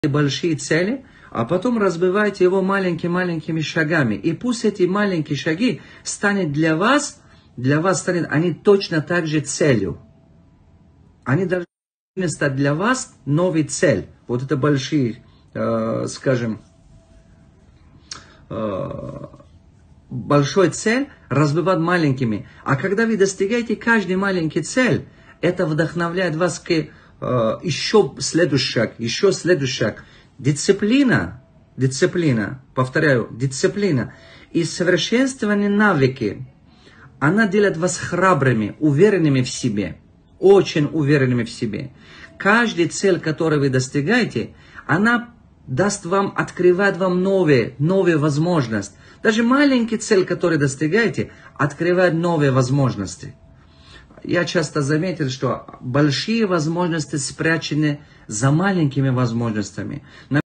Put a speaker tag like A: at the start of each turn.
A: большие цели, а потом разбивайте его маленькими шагами. И пусть эти маленькие шаги станут для вас станут они точно так же целью. Они должны стать для вас новой цель. Вот это большие, большой цель разбивать маленькими. А когда вы достигаете каждой маленькой цель, это вдохновляет вас к еще следующий шаг. Дисциплина, повторяю, дисциплина и совершенствование навыки, она делает вас храбрыми, уверенными в себе, очень уверенными в себе. Каждая цель, которую вы достигаете, она открывает вам новые возможности. Даже маленькая цель, которую достигаете, открывает новые возможности. Я часто заметил, что большие возможности спрячены за маленькими возможностями.